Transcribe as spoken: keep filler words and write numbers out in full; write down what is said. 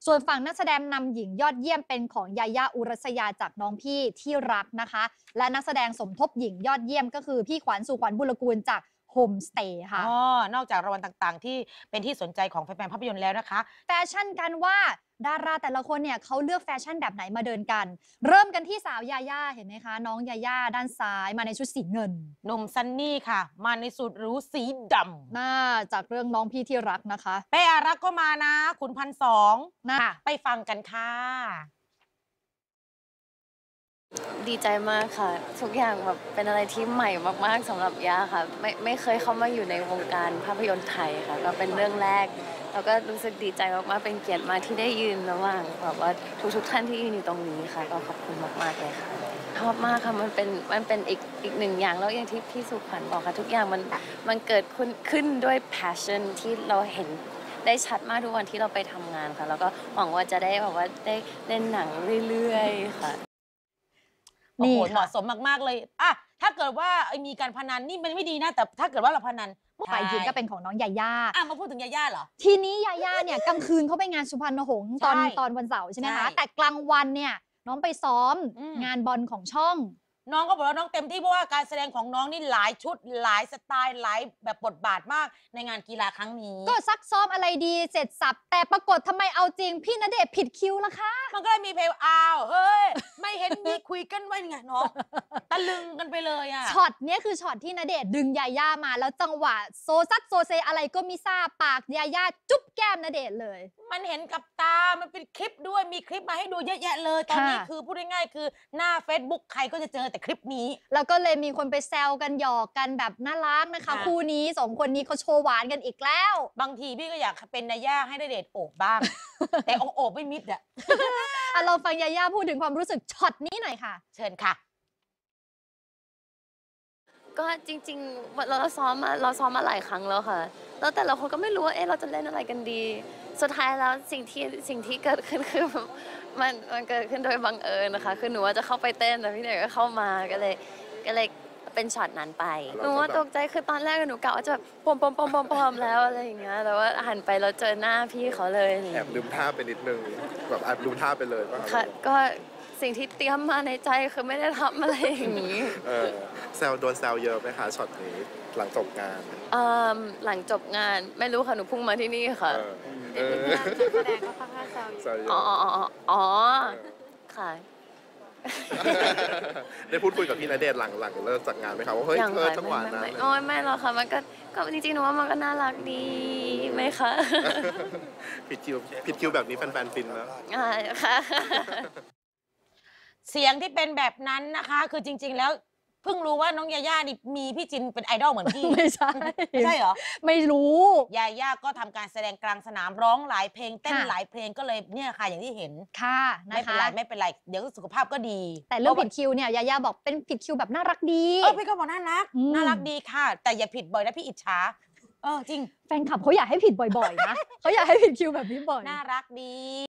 ส่วนฝั่งนักแสดงนำหญิงยอดเยี่ยมเป็นของยาย่าอุรัสยาจากน้องพี่ที่รักนะคะและนักแสดงสมทบหญิงยอดเยี่ยมก็คือพี่ขวัญสุขวัญบุรกูลจากโฮมสเตย์ค่ะอ๋อนอกจากรางวัลต่างๆที่เป็นที่สนใจของแฟนๆภาพยนตร์แล้วนะคะแฟชั่นกันว่าดาราแต่ละคนเนี่ยเขาเลือกแฟชั่นแบบไหนมาเดินกันเริ่มกันที่สาวยาย่าเห็นไหมคะน้องยาย่าด้านซ้ายมาในชุดสีเงินหนุ่มซันนี่ค่ะมาในสูทหรูสีดำน่าจากเรื่องน้องพี่ที่รักนะคะเป้อารักก็มานะขุนพันสองนะไปฟังกันค่ะดีใจมากค่ะทุกอย่างแบบเป็นอะไรที่ใหม่มากๆสำหรับย่าค่ะไม่ไม่เคยเข้ามาอยู่ในวงการภาพยนตร์ไทยค่ะก็เป็นเรื่องแรกแล้วก็รู้สึกดีใจมากๆเป็นเกียรติมากที่ได้ยืนระหว่างแบบว่าทุกๆท่านที่ยืนอยู่ตรงนี้ค่ะก็ขอบคุณมากๆเลยค่ะชอบมากค่ะมันเป็นมันเป็นอีกอีกหนึ่งอย่างแล้วอย่างที่พี่สุขวัญบอกค่ะทุกอย่างมันมันเกิดขึ้นขึ้นด้วย passion ที่เราเห็นได้ชัดมากทุกวันที่เราไปทำงานค่ะแล้วก็หวังว่าจะได้แบบว่าได้เล่นหนังเรื่อยๆค่ะโอ้โหเหมาะสมมากๆเลยอ่ะถ้าเกิดว่ามีการพนันนี่มันไม่ดีนะแต่ถ้าเกิดว่าเราพนันฝ่ายหญิงก็เป็นของน้องยาย่าอ่ะมาพูดถึงยาย่าเหรอทีนี้ยาย่าเนี่ยกลางคืนเขาไปงานสุพรรณหงส์ตอนตอนวันเสาร์ใช่ไหมคะแต่กลางวันเนี่ยน้องไปซ้อมงานบอลของช่องน้องก็บอกว่าน้องเต็มที่เพราะว่าการแสดงของน้องนี่หลายชุดหลายสไตล์หลายแบบบทบาทมากในงานกีฬาครั้งนี้ก็ซักซ้อมอะไรดีเสร็จสับแต่ปรากฏทำไมเอาจริงพี่ณเดชน์ผิดคิวล่ะคะมันก็เลยมีเพลงอ้าวเฮ้ยไม่เห็นมีคุยกันไว้ไงน้องตะลึงกันไปเลยอ่ะช็อตเนี้ยคือช็อตที่ณเดชน์ดึงยาย่ามาแล้วจังหวะโซซัดโซเซอะไรก็ไม่ทราบปากยาย่าจุ๊บแก้มณเดชน์เลยมันเห็นกับตามันเป็นคลิปด้วยมีคลิปมาให้ดูเยอะแยะเลยตอนนี้คือพูดง่ายๆคือหน้า Facebook ใครก็จะเจอแต่คลิปนี้แล้วก็เลยมีคนไปแซวกันหยอกกันแบบน่ารักนะคะคู่นี้สองคนนี้เขาโชว์หวานกันอีกแล้วบางทีพี่ก็อยากเป็นยาย่าให้ณเดชน์โอบบ้างแต่โอบไม่มิดอ่ะอ่ะเราฟังยาย่าพูดถึงความรู้สึกช็อตนี้หน่อยค่ะเชิญค่ะก็จริงๆเราซ้อมมาเราซ้อมมาหลายครั้งแล้วค่ะแล้วแต่ละคนก็ไม่รู้ว่าเอ๊ะเราจะเล่นอะไรกันดีสุดท้ายแล้วสิ่งที่สิ่งที่เกิดขึ้นคือมันมันเกิดขึ้นโดยบังเอิญนะคะคือหนูว่าจะเข้าไปเต้นแต่พี่เด็กก็เข้ามาก็เลยก็เลยเป็นช็อตนั้นไปหนูว่าตกใจคือตอนแรกหนูกะว่าจะแบบปมปมปมปมปมแล้วอะไรอย่างเงี้ยแต่ว่าหันไปแล้วเจอหน้าพี่เขาเลยแอบลืมท่าไปนิดนึงแบบแอบลืมท่าไปเลยป่ะค่ะก็สิ่งที่เตรียมมาในใจคือไม่ได้ทำอะไรอย่างนี้เออแซวโดนแซวเยอะไหมคะช็อตนี้หลังจบงานหลังจบงานไม่รู้ค่ะหนูพุ่งมาที่นี่ค่ะเออแสดงก็ค่อนข้างแซวอยู่อ๋ออ๋ออ๋อค่ะได้พูดคุยกับพี่ณเดชน์หลังหลังเลิกจากงานไหมคะว่าเฮ้ยเธอจังหวะนั้นโอ้ยไม่หรอกค่ะมันก็ก็จริงๆหนูว่ามันก็น่ารักดีไหมคะผิดคิวผิดคิวแบบนี้แฟนๆฟินแล้วอ่าค่ะเสียงที่เป็นแบบนั้นนะคะคือจริงๆแล้วเพิ่งรู้ว่าน้องยาย่านี่มีพี่จินเป็นไอดอลเหมือนพี่ไม่ใช่ไม่ใช่เหรอไม่รู้ยาย่าก็ทำการแสดงกลางสนามร้องหลายเพลงเต้นหลายเพลงก็เลยเนี่ยค่ะอย่างที่เห็นค่ะไม่เป็นไรไม่เป็นไรเดี๋ยวสุขภาพก็ดีแต่เรื่องผิดคิวเนี่ยยาย่าบอกเป็นผิดคิวแบบน่ารักดีเออพี่ก็บอกน่ารักน่ารักดีค่ะแต่อย่าผิดบ่อยนะพี่อิจฉาเออจริงแฟนคลับเขาอยากให้ผิดบ่อยๆนะเขาอยากให้ผิดคิวแบบนี้บ่อยน่ารักดี